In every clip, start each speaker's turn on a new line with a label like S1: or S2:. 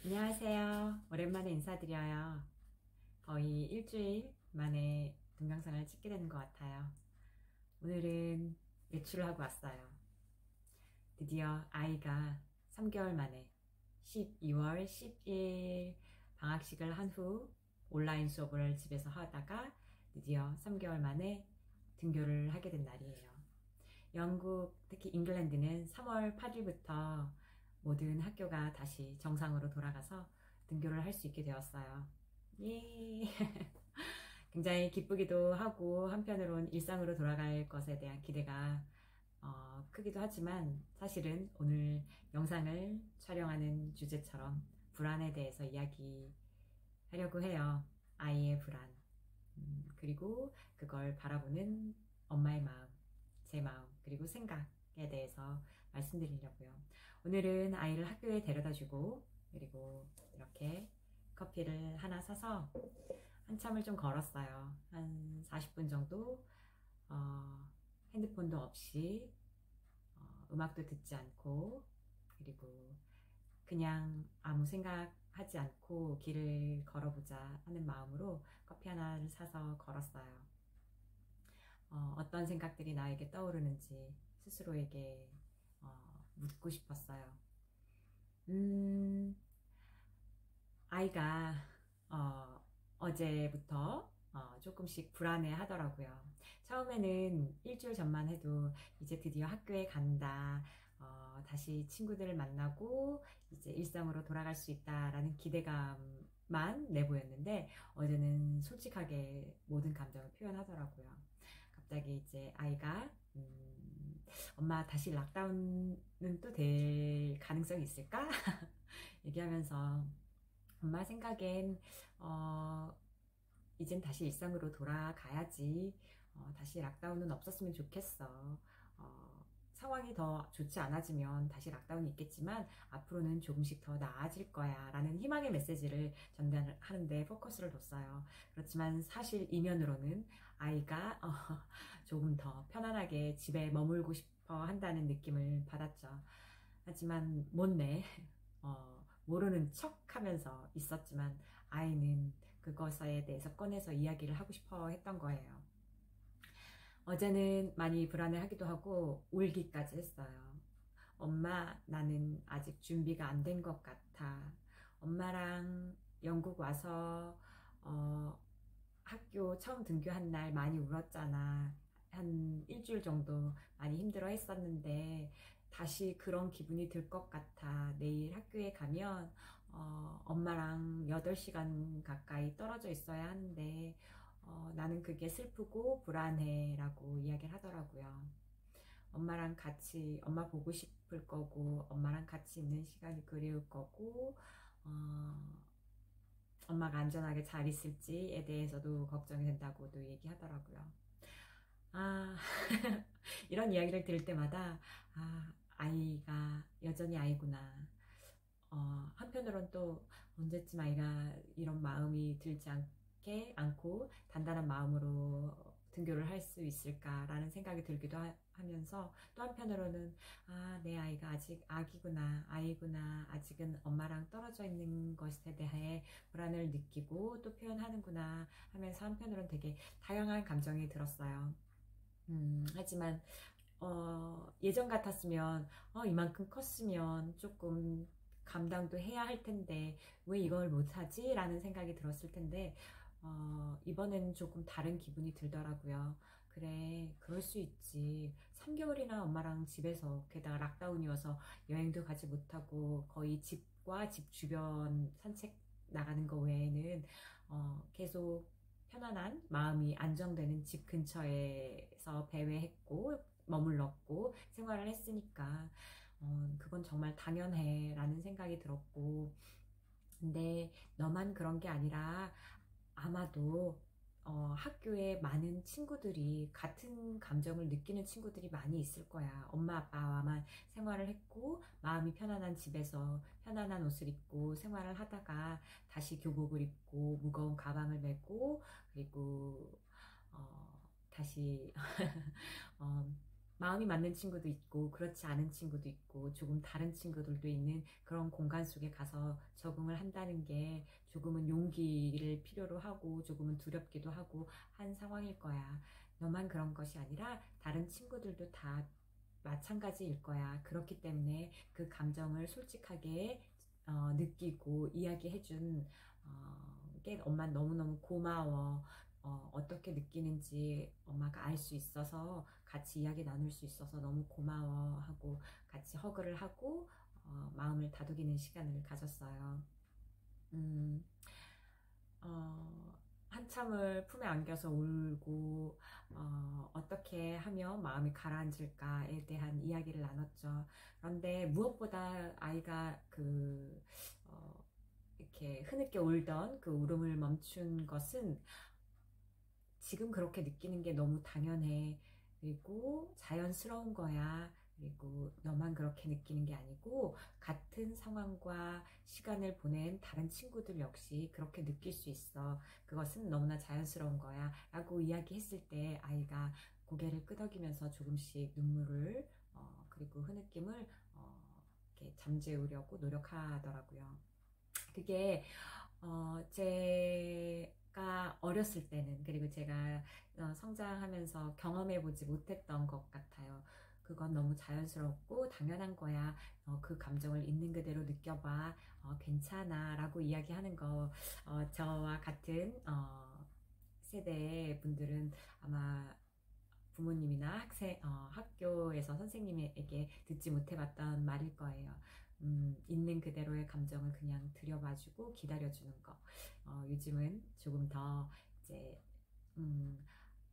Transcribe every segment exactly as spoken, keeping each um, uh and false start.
S1: 안녕하세요. 오랜만에 인사드려요. 거의 일주일 만에 동영상을 찍게 되는 것 같아요. 오늘은 외출을 하고 왔어요. 드디어 아이가 삼 개월 만에 십이월 십일 방학식을 한 후 온라인 수업을 집에서 하다가 드디어 삼 개월 만에 등교를 하게 된 날이에요. 영국, 특히 잉글랜드는 삼월 팔일부터 모든 학교가 다시 정상으로 돌아가서 등교를 할 수 있게 되었어요. 예. 굉장히 기쁘기도 하고 한편으론 일상으로 돌아갈 것에 대한 기대가 어, 크기도 하지만 사실은 오늘 영상을 촬영하는 주제처럼 불안에 대해서 이야기하려고 해요. 아이의 불안. 음, 그리고 그걸 바라보는 엄마의 마음, 제 마음, 그리고 생각에 대해서 말씀드리려고요. 오늘은 아이를 학교에 데려다 주고 그리고 이렇게 커피를 하나 사서 한참을 좀 걸었어요. 한 사십 분 정도 어, 핸드폰도 없이 어, 음악도 듣지 않고 그리고 그냥 아무 생각하지 않고 길을 걸어보자 하는 마음으로 커피 하나를 사서 걸었어요. 어, 어떤 생각들이 나에게 떠오르는지 스스로에게 어, 묻고 싶었어요. 음, 아이가 어, 어제부터 어, 조금씩 불안해 하더라고요. 처음에는 일주일 전만 해도 이제 드디어 학교에 간다. 어, 다시 친구들을 만나고 이제 일상으로 돌아갈 수 있다라는 기대감만 내보였는데 어제는 솔직하게 모든 감정을 표현하더라고요. 갑자기 이제 아이가 음, 엄마 다시 락다운은 또 될 가능성이 있을까? 얘기하면서 엄마 생각엔 어, 이젠 다시 일상으로 돌아가야지. 어, 다시 락다운은 없었으면 좋겠어. 어, 상황이 더 좋지 않아지면 다시 락다운이 있겠지만 앞으로는 조금씩 더 나아질 거야 라는 희망의 메시지를 전달하는데 포커스를 뒀어요. 그렇지만 사실 이면으로는 아이가 어, 조금 더 편안하게 집에 머물고 싶어 한다는 느낌을 받았죠. 하지만 못내 어, 모르는 척 하면서 있었지만 아이는 그것에 대해서 꺼내서 이야기를 하고 싶어 했던 거예요. 어제는 많이 불안해하기도 하고 울기까지 했어요. 엄마, 나는 아직 준비가 안 된 것 같아. 엄마랑 영국 와서 어, 학교 처음 등교한 날 많이 울었잖아. 한 일주일 정도 많이 힘들어 했었는데 다시 그런 기분이 들 것 같아. 내일 학교에 가면 어, 엄마랑 여덟 시간 가까이 떨어져 있어야 하는데 어, 나는 그게 슬프고 불안해 라고 이야기를 하더라고요. 엄마랑 같이 엄마 보고 싶을 거고 엄마랑 같이 있는 시간이 그리울 거고 어, 엄마가 안전하게 잘 있을지에 대해서도 걱정이 된다고도 얘기하더라고요. 아, 이런 이야기를 들을 때마다, 아, 아이가 여전히 아이구나. 어, 한편으론 또 언제쯤 아이가 이런 마음이 들지 않게, 않고 단단한 마음으로 등교를 할 수 있을까라는 생각이 들기도 하, 면서 또 한편으로는 아, 내 아이가 아직 아기구나, 아이구나, 아직은 엄마랑 떨어져 있는 것에 대해 불안을 느끼고 또 표현하는구나 하면서 한편으로는 되게 다양한 감정이 들었어요. 음, 하지만 어, 예전 같았으면 어, 이만큼 컸으면 조금 감당도 해야 할 텐데 왜 이걸 못하지? 라는 생각이 들었을 텐데 어, 이번에는 조금 다른 기분이 들더라고요. 그래, 그럴 수 있지. 삼 개월이나 엄마랑 집에서 게다가 락다운이어서 여행도 가지 못하고 거의 집과 집 주변 산책 나가는 거 외에는 어, 계속 편안한 마음이 안정되는 집 근처에서 배회했고 머물렀고 생활을 했으니까 어, 그건 정말 당연해 라는 생각이 들었고 근데 너만 그런 게 아니라 아마도 어, 학교에 많은 친구들이 같은 감정을 느끼는 친구들이 많이 있을 거야. 엄마 아빠와만 생활을 했고 마음이 편안한 집에서 편안한 옷을 입고 생활을 하다가 다시 교복을 입고 무거운 가방을 메고 그리고 어, 다시 어, 마음이 맞는 친구도 있고 그렇지 않은 친구도 있고 조금 다른 친구들도 있는 그런 공간 속에 가서 적응을 한다는 게 조금은 용기를 필요로 하고 조금은 두렵기도 하고 한 상황일 거야. 너만 그런 것이 아니라 다른 친구들도 다 마찬가지일 거야. 그렇기 때문에 그 감정을 솔직하게 어, 느끼고 이야기해준 어, 게 엄마 너무너무 고마워. 어, 어떻게 느끼는지 엄마가 알 수 있어서 같이 이야기 나눌 수 있어서 너무 고마워 하고 같이 허그를 하고 어, 마음을 다독이는 시간을 가졌어요. 음, 어, 한참을 품에 안겨서 울고 어, 어떻게 하면 마음이 가라앉을까에 대한 이야기를 나눴죠. 그런데 무엇보다 아이가 그 어, 이렇게 흐느껴 울던 그 울음을 멈춘 것은 지금 그렇게 느끼는 게 너무 당연해. 그리고 자연스러운 거야. 그리고 너만 그렇게 느끼는 게 아니고 같은 상황과 시간을 보낸 다른 친구들 역시 그렇게 느낄 수 있어. 그것은 너무나 자연스러운 거야. 라고 이야기했을 때 아이가 고개를 끄덕이면서 조금씩 눈물을 어, 그리고 흐느낌을 어, 이렇게 잠재우려고 노력하더라고요. 그게 어, 제가 어렸을 때는 그리고 제가 어, 성장하면서 경험해보지 못했던 것 같아요. 그건 너무 자연스럽고 당연한 거야. 어, 그 감정을 있는 그대로 느껴봐. 어, 괜찮아. 라고 이야기하는 거 어, 저와 같은 어, 세대의 분들은 아마 부모님이나 학생, 어, 학교에서 선생님에게 듣지 못해봤던 말일 거예요. 음, 있는 그대로의 감정을 그냥 들여봐주고 기다려주는 거. 어, 요즘은 조금 더 이제 음,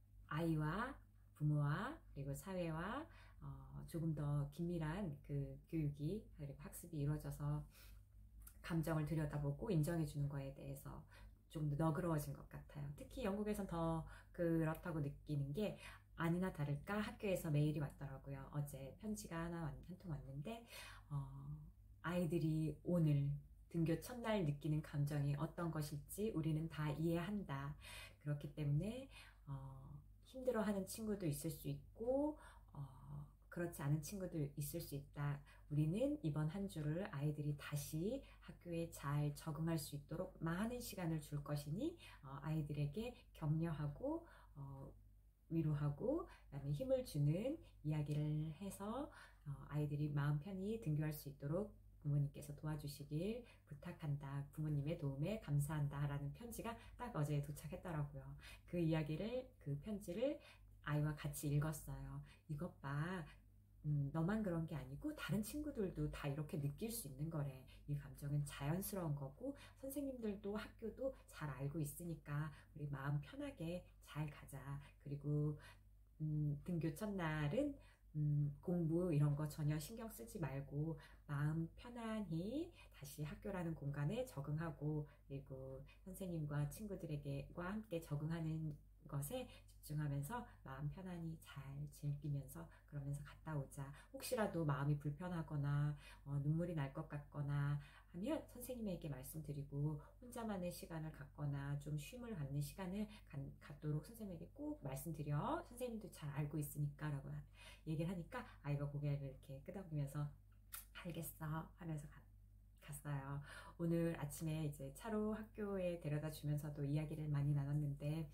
S1: 아이와 부모와 그리고 사회와 어, 조금 더 긴밀한 그 교육이 그리고 학습이 이루어져서 감정을 들여다보고 인정해주는 거에 대해서 좀 더 너그러워진 것 같아요. 특히 영국에선 더 그렇다고 느끼는 게 아니나 다를까 학교에서 메일이 왔더라고요. 어제 편지가 하나 한 통 왔는데 어, 아이들이 오늘 등교 첫날 느끼는 감정이 어떤 것일지 우리는 다 이해한다. 그렇기 때문에 어, 힘들어하는 친구도 있을 수 있고 어, 그렇지 않은 친구도 있을 수 있다. 우리는 이번 한 주를 아이들이 다시 학교에 잘 적응할 수 있도록 많은 시간을 줄 것이니 어, 아이들에게 격려하고 어, 위로하고 그다음에 힘을 주는 이야기를 해서 어, 아이들이 마음 편히 등교할 수 있도록 부모님께서 도와주시길 부탁한다. 부모님의 도움에 감사한다. 라는 편지가 딱 어제 도착했더라고요. 그 이야기를, 그 편지를 아이와 같이 읽었어요. 이것 봐. 음, 너만 그런 게 아니고 다른 친구들도 다 이렇게 느낄 수 있는 거래. 이 감정은 자연스러운 거고 선생님들도 학교도 잘 알고 있으니까 우리 마음 편하게 잘 가자. 그리고 음, 등교 첫날은 음, 공부 이런 거 전혀 신경 쓰지 말고 마음 편안히 다시 학교라는 공간에 적응하고 그리고 선생님과 친구들에게와 함께 적응하는 것에 집중하면서 마음 편안히 잘 즐기면서 그러면서 갔다 오자. 혹시라도 마음이 불편하거나 어, 눈물이 날 것 같거나 하면 선생님에게 말씀드리고 혼자만의 시간을 갖거나 좀 쉼을 갖는 시간을 간, 갖도록 선생님에게 꼭 말씀드려. 선생님도 잘 알고 있으니까 라고 얘기를 하니까 아이가 고개를 이렇게 끄덕이면서 알겠어 하면서 갔, 갔어요. 오늘 아침에 이제 차로 학교에 데려다 주면서도 이야기를 많이 나눴는데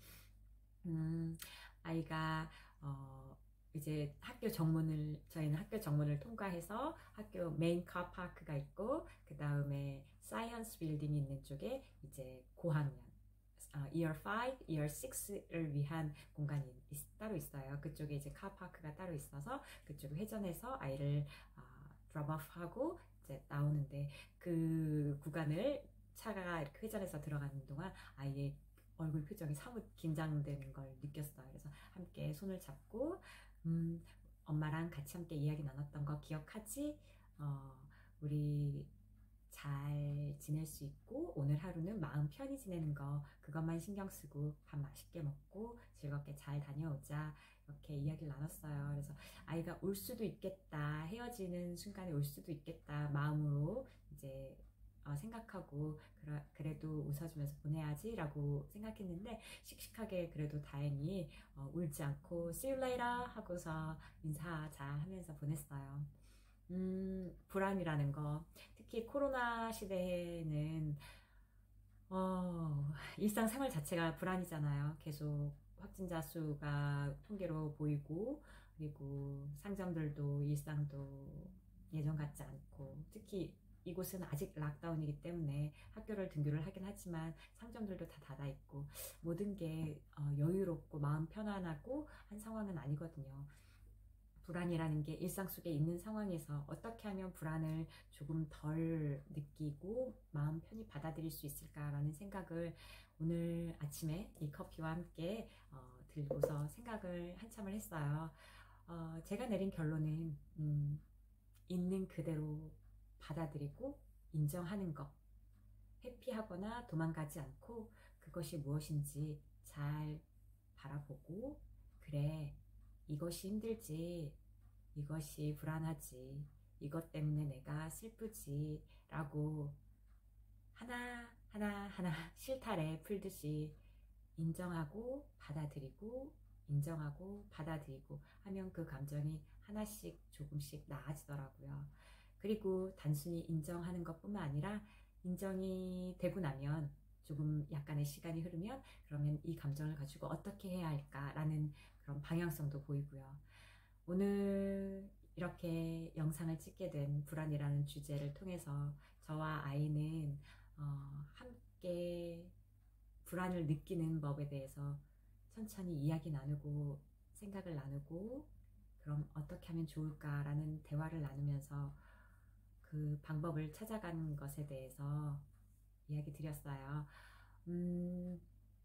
S1: 음, 아이가 어, 이제 학교 정문을 저희는 학교 정문을 통과해서 학교 메인 카파크가 있고 그 다음에 사이언스 빌딩이 있는 쪽에 이제 고학년 어, Year 오, Year 육을 위한 공간이 있, 따로 있어요. 그쪽에 이제 카파크가 따로 있어서 그쪽 회전해서 아이를 어, 드롭 오프하고 이제 나오는데 그 구간을 차가 이렇게 회전해서 들어가는 동안 아이의 얼굴 표정이 사뭇 긴장되는 걸 느꼈어요. 그래서 함께 손을 잡고 음, 엄마랑 같이 함께 이야기 나눴던 거 기억하지? 어, 우리 잘 지낼 수 있고 오늘 하루는 마음 편히 지내는 거 그것만 신경 쓰고 밥 맛있게 먹고 즐겁게 잘 다녀오자 이렇게 이야기를 나눴어요. 그래서 아이가 올 수도 있겠다 헤어지는 순간에 올 수도 있겠다 마음으로 이제 어, 생각하고 그러, 그래도 웃어주면서 보내야지 라고 생각했는데 씩씩하게 그래도 다행히 어, 울지 않고 See you later 하고서 인사하자 하면서 보냈어요. 음, 불안이라는 거, 특히 코로나 시대에는 어, 일상생활 자체가 불안이잖아요. 계속 확진자 수가 통계로 보이고, 그리고 상점들도 일상도 예전 같지 않고, 특히 이곳은 아직 락다운이기 때문에 학교를 등교를 하긴 하지만 상점들도 다 닫아 있고, 모든 게 어, 여유롭고 마음 편안하고 한 상황은 아니거든요. 불안이라는 게 일상 속에 있는 상황에서 어떻게 하면 불안을 조금 덜 느끼고 마음 편히 받아들일 수 있을까라는 생각을 오늘 아침에 이 커피와 함께 어, 들고서 생각을 한참을 했어요. 어, 제가 내린 결론은 음, 있는 그대로 받아들이고 인정하는 것, 회피하거나 도망가지 않고 그것이 무엇인지 잘 바라보고, 그래, 이것이 힘들지, 이것이 불안하지, 이것 때문에 내가 슬프지 라고 하나하나 하나 실타래 풀듯이 인정하고 받아들이고 인정하고 받아들이고 하면 그 감정이 하나씩 조금씩 나아지더라고요. 그리고 단순히 인정하는 것뿐만 아니라 인정이 되고 나면 조금 약간의 시간이 흐르면 그러면 이 감정을 가지고 어떻게 해야 할까라는 그런 방향성도 보이고요. 오늘 이렇게 영상을 찍게 된 불안이라는 주제를 통해서 저와 아이는 어, 함께 불안을 느끼는 법에 대해서 천천히 이야기 나누고 생각을 나누고 그럼 어떻게 하면 좋을까라는 대화를 나누면서 그 방법을 찾아간 것에 대해서 이야기 드렸어요. 음,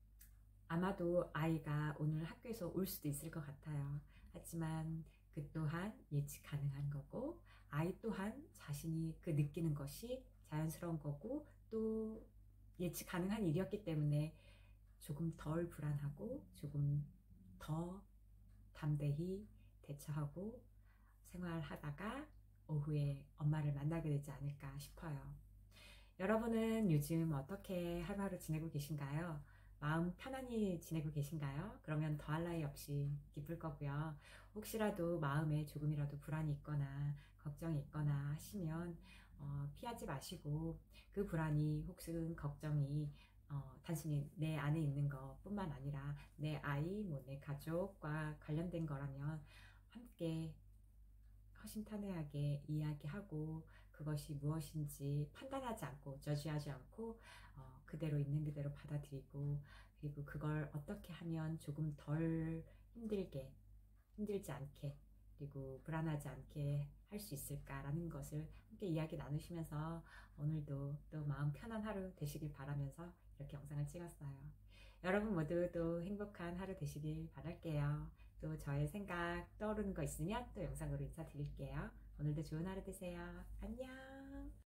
S1: 아마도 아이가 오늘 학교에서 울 수도 있을 것 같아요. 하지만 그 또한 예측 가능한 거고, 아이 또한 자신이 그 느끼는 것이 자연스러운 거고, 또 예측 가능한 일이었기 때문에 조금 덜 불안하고 조금 더 담대히 대처하고 생활하다가 오후에 엄마를 만나게 되지 않을까 싶어요. 여러분은 요즘 어떻게 하루하루 지내고 계신가요? 마음 편안히 지내고 계신가요? 그러면 더할 나위 없이 기쁠 거고요. 혹시라도 마음에 조금이라도 불안이 있거나 걱정이 있거나 하시면 어, 피하지 마시고, 그 불안이 혹은 걱정이 어, 단순히 내 안에 있는 것뿐만 아니라 내 아이, 뭐 내 가족과 관련된 거라면 함께 허심탄회하게 이야기하고 그것이 무엇인지 판단하지 않고 저지하지 않고 어, 그대로 있는 그대로 받아들이고, 그리고 그걸 어떻게 하면 조금 덜 힘들게 힘들지 않게 그리고 불안하지 않게 할 수 있을까라는 것을 함께 이야기 나누시면서 오늘도 또 마음 편한 하루 되시길 바라면서 이렇게 영상을 찍었어요. 여러분 모두 또 행복한 하루 되시길 바랄게요. 또 저의 생각 떠오르는 거 있으면 또 영상으로 인사드릴게요. 오늘도 좋은 하루 되세요. 안녕.